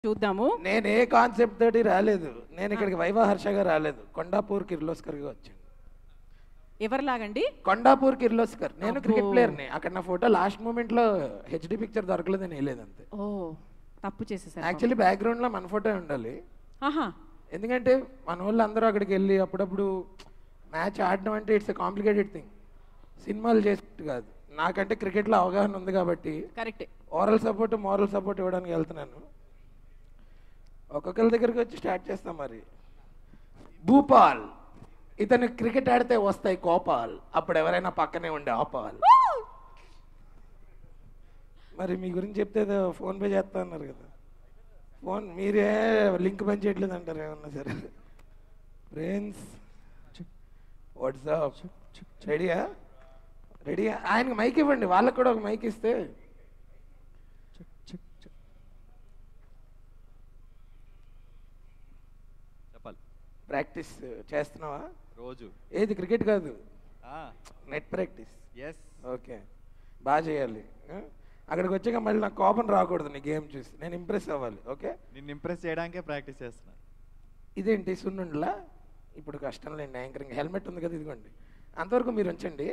చూద్దాము. నేను ఏ కాన్సెప్ట్ తోటి రాలేదు. నేను ఇక్కడికి వైవా హర్షగా రాలేదు, కొండాపూర్ కిర్లోస్కర్గా వచ్చాను. ఎవరిలాగండి? కొండాపూర్ కిర్లోస్కర్. నేను క్రికెట్ ప్లేయర్ని. అక్కడ నా ఫోటో లాస్ట్ మూమెంట్ లో హెచ్డి పిక్చర్ దొరకలేదని వేయలేదు అంతే. ఓ తప్పు చేసేసారు. యాక్చువల్లీ బ్యాక్గ్రౌండ్ లో మన ఫోటో ఉండాలి. ఎందుకంటే మన వాళ్ళు అందరూ అక్కడికి వెళ్ళి అప్పుడప్పుడు మ్యాచ్ ఆడడం అంటే ఇట్స్ ఎ కాంప్లికేటెడ్ థింగ్. సినిమాలు చేసేట్టు కాదు. నాకంటే క్రికెట్లో అవగాహన ఉంది కాబట్టి correct oral support moral support ఇవ్వడానికి వెళ్తున్నాను. ఒక్కొక్కరి దగ్గరికి వచ్చి స్టార్ట్ చేస్తాం. మరి భూపాల్ ఇతను క్రికెట్ ఆడితే వస్తాయి కోపాల్, అప్పుడు ఎవరైనా పక్కనే ఉండే ఆపాల్. మరి మీ గురించి చెప్తే ఫోన్ పే చేస్తా అన్నారు కదా. ఫోన్ మీరే లింక్ పని చేయట్లేదు అంటారు ఏమన్నా సరే. ఫ్రెండ్స్ వాట్సాప్ రెడీయా? రెడీయా? ఆయనకి మైక్ ఇవ్వండి, వాళ్ళకి కూడా ఒక మైక్ ఇస్తే. ప్రాక్టీస్ చేస్తున్నావా రోజు? ఏది క్రికెట్ కాదు, నెట్ ప్రాక్టీస్. ఓకే, బాగా చేయాలి. అక్కడికి వచ్చాక మళ్ళీ నాకు కోపం రాకూడదు. నీ గేమ్ చూసి నేను ఇంప్రెస్ అవ్వాలి. ఓకే, నిన్ను ఇంప్రెస్ చేయడానికే ప్రాక్టీస్ చేస్తున్నా. ఇదేంటి సున్నుండలా? ఇప్పుడు కష్టం లేండి యాంకరింగ్. హెల్మెట్ ఉంది కదా, ఇదిగోండి. అంతవరకు మీరు ఉంచండి.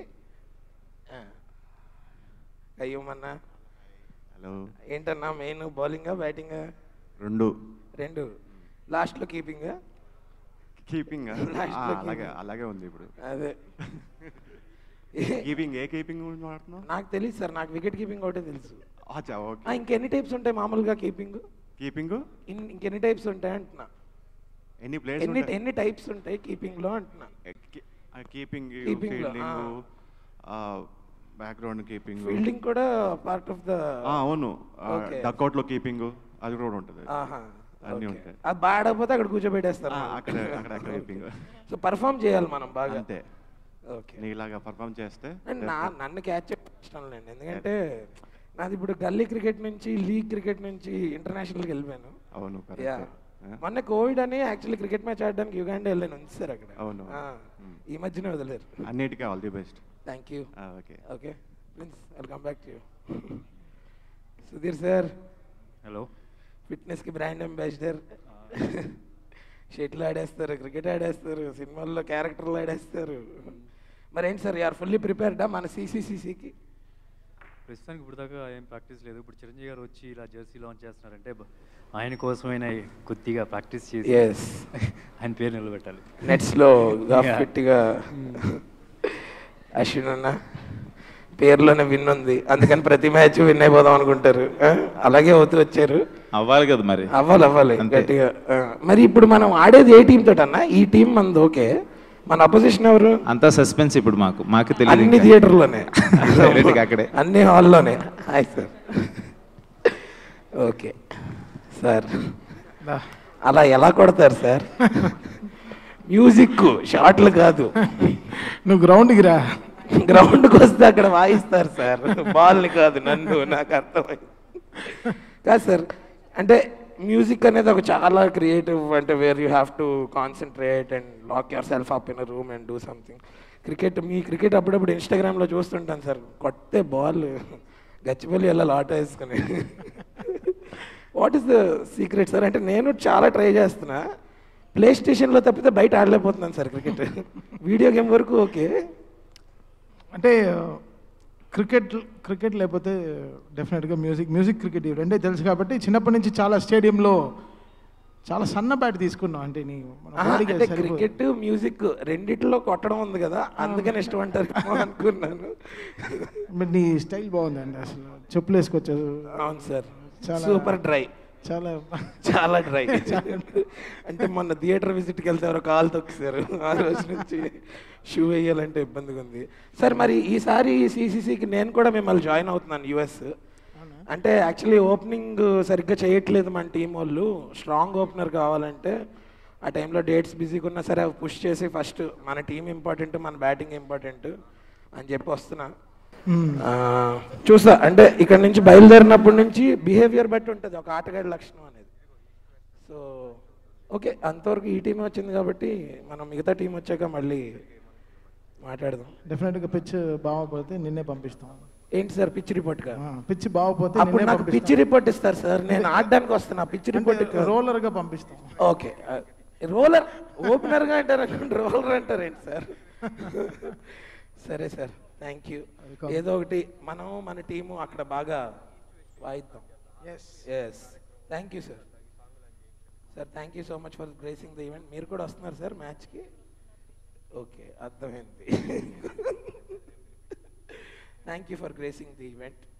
అయ్యమన్నా హలో, ఏంటన్నా మెయిన్ బౌలింగా బ్యాటింగా? రెండు. లాస్ట్లో కీపింగా? కీపింగ్ అలాగే ఉంది ఇప్పుడు. అదే కీపింగ్. ఏ కీపింగ్ వాడుతున్నావు? నాకు తెలియదు సార్, నాకు వికెట్ కీపింగ్ ఒకటే తెలుసు. ఇంకెన్ని టైప్స్ ఉంటాయి మామూలుగా కీపింగ్? ఇంకెన్ని టైప్స్ ఉంటాయి అంటున్నా. ఎన్ని టైప్స్ ఉంటాయి కీపింగ్ లో అంటున్నా. కీపింగ్, బ్యాక్గ్రౌండ్ కీపింగ్, ఫీల్డింగ్ కూడా పార్ట్ ఆఫ్ ద. అవును, డక్అవుట్ లో కీపింగ్ అది కూడా ఉంటుంది. అన్ని ఉంటాయి. అది బాడకపోతే అక్కడ కూర్చోబెట్టేస్తారు. సో పర్ఫామ్ చేయాలి మనం బాగా. అంతే. ఓకే, నీలాగా పర్ఫామ్ చేస్తే నన్ను క్యాచ్ ఇష్టం లేండి. ఎందుకంటే నాది ఇప్పుడు గల్లీ క్రికెట్ నుంచి లీగ్ క్రికెట్ నుంచి ఇంటర్నేషనల్కి వెళ్ళిపోయాను. అవును, మొన్న కోవిడ్ అని యాక్చువల్లీ క్రికెట్ మ్యాచ్ ఆడడానికి యుగాండా వెళ్ళాను. ఉంచారు అక్కడ. అవును, ఈ మధ్యనే వదిలేరు. అన్నిటికీ all the best. Thank you. Okay please welcome back to you. Sudheer sir hello. ఫిట్నెస్కి బ్రాండ్ అంబాసిడర్. షటిల్ ఆడేస్తారు, క్రికెట్ ఆడేస్తారు, సినిమాల్లో క్యారెక్టర్లు ఆడేస్తారు. మరి ఏంటి సార్, యూఆర్ ఫుల్లీ ప్రిపేర్డా మన సిసిసిసికి? ప్రస్తుతానికి ఇప్పుడు దాకా ఏం ప్రాక్టీస్ లేదు. ఇప్పుడు చిరంజీవి గారు వచ్చి ఇలా జెర్సీ లాంచ్ చేస్తున్నారంటే ఆయన కోసమైనా కొద్దిగా ప్రాక్టీస్ చేసి ఆయన పేరు నిలబెట్టాలి. నెట్స్లో గట్టిగా. అశ్విన్ అన్న పేర్లోనే విన్ ఉంది, అందుకని ప్రతి మ్యాచ్ విన్ అయిపోదాం అనుకుంటారు. అలాగే అవుతూ వచ్చారు. అవ్వాలి కదా మరి. అవ్వాలి గట్టిగా. మరి ఇప్పుడు మనం ఆడేది ఏ టీం తోటి అన్న? ఈ టీం మనది ఓకే, మన అపోజిషన్ ఎవరు? అంతా సస్పెన్స్ ఇప్పుడు మాకు తెలియదు. అన్ని థియేటర్లోనే, అక్కడే అన్ని హాల్లోనే. Hi sir. ఓకే సార్, అలా ఎలా కొడతారు సార్? మ్యూజిక్ షార్ట్లు కాదు. నువ్వు గ్రౌండ్కి రా. గ్రౌండ్కి వస్తే అక్కడ వాయిస్తారు సార్, బాల్ని కాదు నన్ను. నాకు అర్థమైంది కాదు సార్. అంటే మ్యూజిక్ అనేది ఒక చాలా క్రియేటివ్, అంటే where you have to concentrate and lock your self up in room and do something. మీ క్రికెట్ అప్పుడప్పుడు ఇన్స్టాగ్రామ్లో చూస్తుంటాను సార్, కొట్టే బాల్ గచ్చిపల్లి వెళ్ళాలి ఆటో వేసుకుని. What is the secret sir? అంటే నేను చాలా ట్రై చేస్తున్నా, ప్లే స్టేషన్లో తప్పితే బయట ఆడలేకపోతున్నాను సార్ క్రికెట్. వీడియో గేమ్ వరకు ఓకే. అంటే క్రికెట్ లేకపోతే డెఫినెట్గా మ్యూజిక్ క్రికెట్ ఇవి రెండే తెలుసు కాబట్టి చిన్నప్పటి నుంచి చాలా స్టేడియంలో చాలా సన్న బ్యాట్ తీసుకున్నాం. అంటే క్రికెట్ మ్యూజిక్ రెండిట్లో కొట్టడం ఉంది కదా, అందుకని ఇష్టం అంటారు అనుకున్నాను. నీ స్టైల్ బాగుందండి, అసలు చెప్పులు వేసుకొచ్చారు. అవును సార్, సూపర్ డ్రై, చాలా డ్రై. అంటే మొన్న థియేటర్ విజిట్కి వెళ్తే ఎవరో కాలు తొక్కిసారు. ఆ రోజు నుంచి షూ వేయాలంటే ఇబ్బందిగా ఉంది సార్. మరి ఈసారి సిసిసికి నేను కూడా మిమ్మల్ని జాయిన్ అవుతున్నాను యుఎస్. అంటే యాక్చువల్లీ ఓపెనింగ్ సరిగ్గా చేయట్లేదు మన టీం వాళ్ళు. స్ట్రాంగ్ ఓపెనర్ కావాలంటే ఆ టైంలో డేట్స్ బిజీగా ఉన్నా సరే అవి పుష్ చేసి ఫస్ట్ మన టీం ఇంపార్టెంట్, మన బ్యాటింగ్ ఇంపార్టెంట్ అని చెప్పి వస్తున్నా. చూస్తా, అంటే ఇక్కడ నుంచి బయలుదేరినప్పటి నుంచి బిహేవియర్ బట్టి ఉంటుంది ఒక ఆటగాడి లక్షణం అనేది. సో ఓకే, అంతవరకు ఈ టీం వచ్చింది కాబట్టి మనం మిగతా టీం వచ్చాక మళ్ళీ మాట్లాడదాం. డెఫినెట్గా పిచ్ బాగా పడితే నిన్నే పంపిస్తాం. ఏంటి సార్ పిచ్ రిపోర్ట్గా? పిచ్చి బాగోపోతే అప్పుడు నాకు పిచ్ రిపోర్ట్ ఇస్తారు సార్, నేను ఆడడానికి వస్తున్నా. పిచ్ రిపోర్ట్ రోలర్గా పంపిస్తాం. ఓకే, రోలర్ ఓపెనర్గా అంటారు అనుకోండి, రోలర్ అంటారు ఏంటి సార్? సరే సార్, థ్యాంక్ యూ. ఏదో ఒకటి మనం మన టీము అక్కడ బాగా వాయిద్దాం. Yes, thank you sir. Sir thank you so much for gracing the event. మీరు కూడా వస్తున్నారు సార్ మ్యాచ్కి? ఓకే, అర్థమైంది. Thank you for gracing the event.